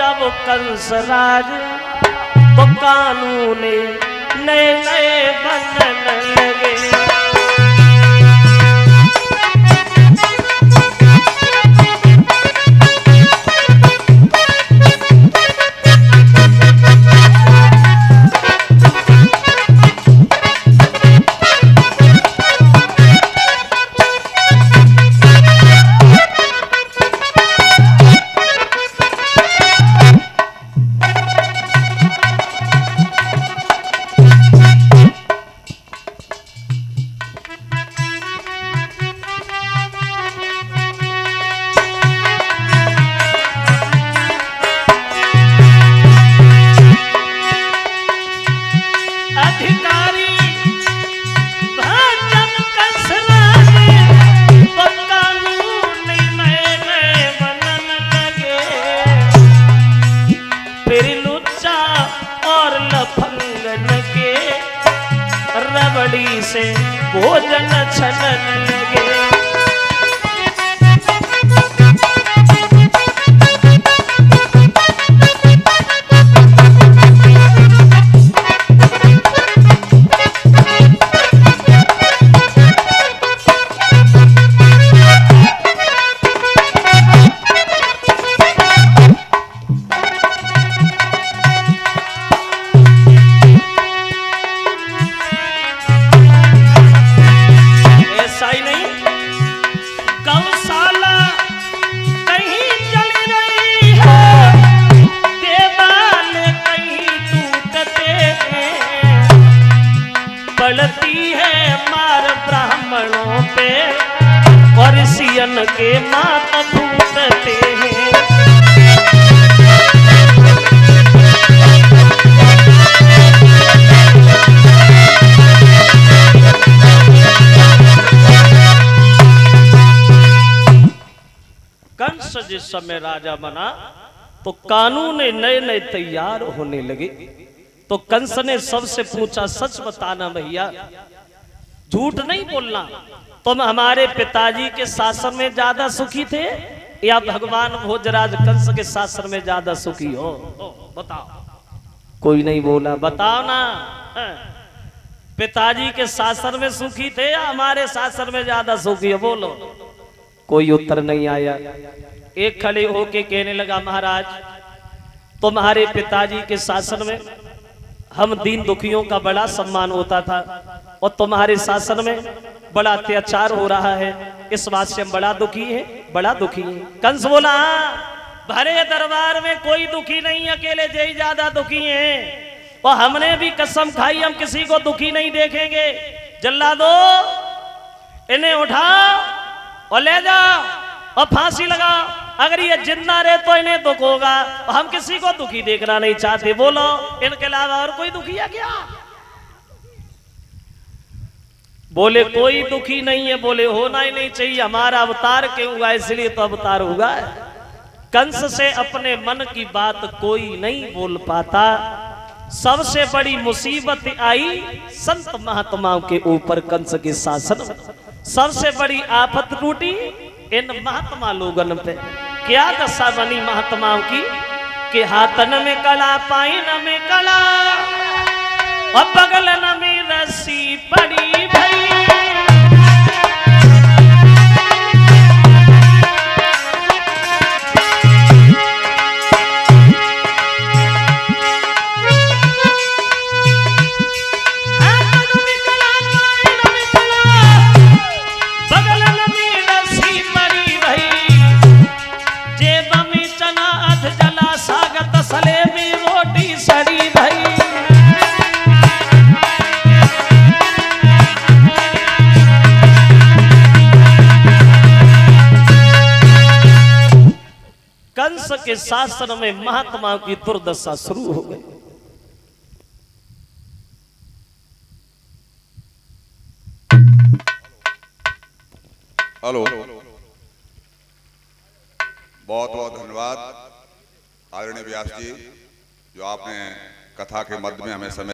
अब कंस राज तो कानून नए नए बनने लगे। से भोजन छनन लगे। पड़ती है मार ब्राह्मणों पे और सियन के मात फूटते हैं। कंस जिस समय राजा बना तो कानून नए नए तैयार होने लगे। तो कंस ने सबसे पूछा, सच बताना भैया, झूठ नहीं बोलना, तुम हमारे पिताजी के शासन में ज्यादा सुखी थे या भगवान भोजराज कंस के शासन में ज्यादा सुखी हो? बताओ। कोई नहीं बोला। बताओ ना, पिताजी के शासन में सुखी थे या हमारे शासन में ज्यादा सुखी हो? बोलो। कोई उत्तर नहीं आया। एक खड़े होके कहने लगा, महाराज तुम्हारे पिताजी के शासन में हम दीन दुखियों का बड़ा सम्मान होता था और तुम्हारे शासन में बड़ा अत्याचार हो रहा है, इस बात से हम बड़ा दुखी हैं, बड़ा दुखी हैं। कंस बोला, भरे दरबार में कोई दुखी नहीं, अकेले जय ज्यादा दुखी हैं और हमने भी कसम खाई हम किसी को दुखी नहीं देखेंगे। जल्लादो इन्हें उठाओ और ले जाओ और फांसी लगाओ। अगर ये जिंदा रहे तो इन्हें दुख होगा, हम किसी को दुखी देखना नहीं चाहते। बोलो, इनके अलावा और कोई दुखी है क्या? बोले कोई दुखी नहीं है। बोले होना ही नहीं चाहिए, हमारा अवतार क्यों हुआ, इसलिए तो अवतार हुआ है। कंस से अपने मन की बात कोई नहीं बोल पाता। सबसे बड़ी मुसीबत आई संत महात्माओं के ऊपर, कंस के शासन में सबसे बड़ी आफत टूटी इन महात्मा लोगन पे। क्या दशा बनी महात्माओं की कि हाथन में कला, पाइन में कला और बगलन में रस्सी पड़ी भई। कंस के शासन में महात्माओं की दुर्दशा शुरू हो गई। हेलो, बहुत बहुत धन्यवाद आदरणीय व्यास जी, जो आपने कथा के मध्य में हमें समय